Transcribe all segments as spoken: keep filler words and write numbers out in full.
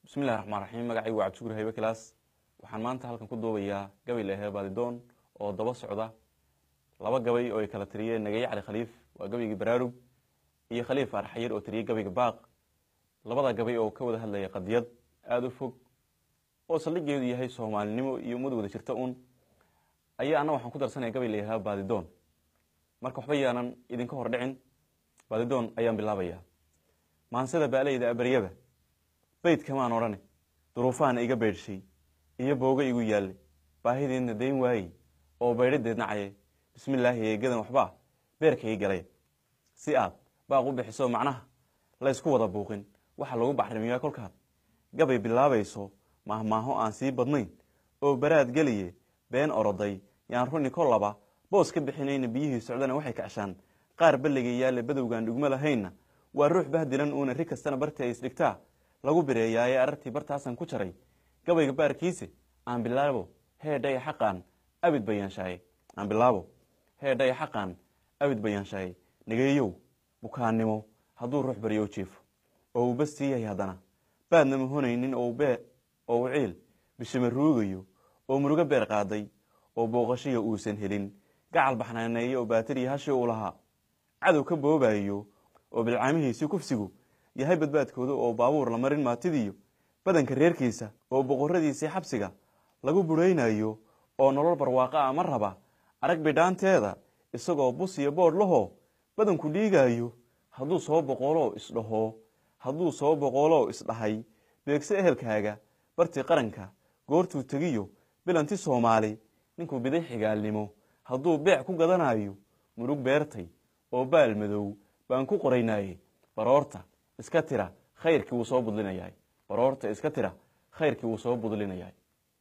بسم الله الرحمن الرحيم magacaygu waa Cabdi Shukri Haybe Class waxaan maanta halkan ku doobayaa gabay leeyahay baadidoon oo daba socda laba gabay oo ay kala tiriyeen Nagay Cali Khaliif waa gabayga Baraarug iyo Khaliif Arxayir oo tiriyay gabayga Baaq labada gabay oo ka wada hadlaya qadiyad aad u fog oo saldhigeedu yahay Soomaalinimo iyo muddo wada jirta uun ayaa ana waxaan ku darsanayaa gabay leeyahay baadidoon marka waxba yaanan idinka hor dhicin baadidoon ayaan bilaabayaa maansida baalayda abariyada بيت كمان وراني ظروفان إيجا بيرشي إيه بوجا يقول يالي باهي إن دين واي أو بيرد نعيه بسم الله يجدا محبا بيرك يجري سياب باقو بحسوا معناها لا يسكوا ضبوقين وحلو بحر مياه كل كهات قبل بالله بيسو مهما هو أنسي بدنين أو براد جليه بين أرضي يعرفوني كل لبا بوس كب حنين بيه سعدنا وحك عشان قارب اللي يالي بدو جان جملة هينا والروح بهدلن أون الريك السنة برتة يسلكتها lagu bireeyay aragti bartaasan ku jaray gabayga baarkiisa aan bilaabo heeday xaqan abid bayan shay aan bilaabo heeday xaqan abid bayan shay nigeeyo bukaanimo haduu ruux bariyo jiif oo bastiyay hadana baadna mahonaynin oo bee oo ciil bishimaruugayo oo muruga beer qaaday oo booqashiga uusan helin gacal baxnaaneeyo baatiri hashi u lahaa cadow ka boobayo oo bilcaamihiisa kufsigu yahay badbaadkooda oo baabuur la marin maatidiyo badanka reerkiisa oo boqoradiisa xabsiga lagu bureynayo oo nolol barwaaqa ah marraba arag bidhaanteeda isagoo bus iyo boor laho badanku dhiigayo haduu soo boqolo isdhaho haduu soo boqolo isdhahay beegsa ehelkaaga barti qaranka goortuu tagiyo bilanti Soomaali ninku biday xigaalnimo haduu beec ku gadanayo murug beertay oo baal madow baan ku qoraynay baroorta iska tira khayrkii uu soo budlinayaa baroorta iska tira khayrkii uu soo budlinayaa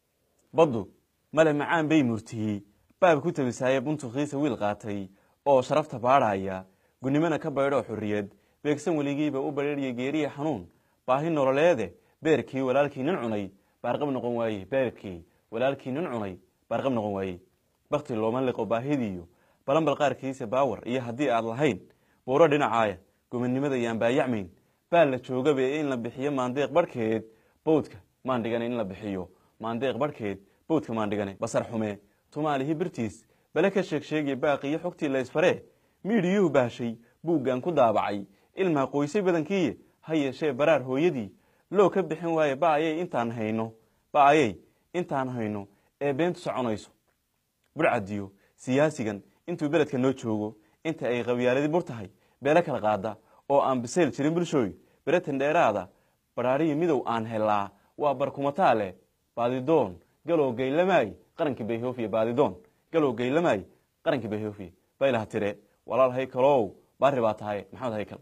badu mala macaan bay murtiyay baab ku tabisaayay buntuqiisa wiil qaatay oo sharafta baaraya gunimana ka baydho xurriyad beegsan waligiiba u bareeriyay geeriye xanuun baahi nololeede beerkii walaalkii nin cunay baarqab noqon waayay beerkii walaalkii nin cunay baarqab noqon waayay waqti looman liqo baahidiyo balan bal qaarkiisa baawar iyo hadii aad lahayn booro dhinacaaya gumannimada yaan baayacmayn bal la joogaba in la bixiyo maandeeq barkeed boodka maandigan in la bixiyo maandeeq barkeed boodka maandigan basar xume Soomaalihi birtiis bala ka sheeg sheegay baaqiyo xogtii la isfaree miidiyuhu baashay buugan ku daabacay ilma qoysay badankii hay'ashee baraar hooyadii loo ka bixin waaye baayay intaan hayno baayay intaan hayno ee beentu soconayso burcadiyo siyaasigan intuu beledka noo joogo inta ay qabyaaladii burtahay beela kala qaada oo aan biseel jirin bulshooy baratan dheeraada baraariyo midow aan helaa waa barkumataale baadidoon galo geylamay qaranka Beehoofiya baadidoon galo geylamay qaranka Beehoofiya baylaha tire walaal haykalow baari baa tahay maxamed haykal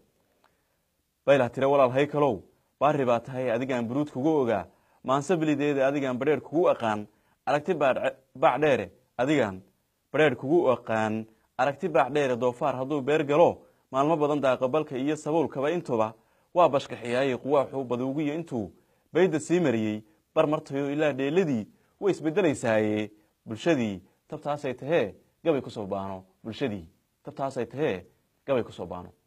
baylaha tire walaal haykalow baari baa tahay adigaan buruud kugu ogaa maansabilideeda adigaan bareer kugu aqaan aragti baac dheere adigaan bareer kugu aqaan aragti baac dheere doofaar haduu beer galo maalmo badan daaqabalka iyo sabuulkaba intuba waa bashkaxiyay quwaaxu baduugiyo intuu bayda sii mariyay bar martayo ilaa dheeladii way isbedelaysaayee bulshadii tabtaasay tahay gabay ku soo baano bulshadii tabtaasay tahay gabay ku soo baano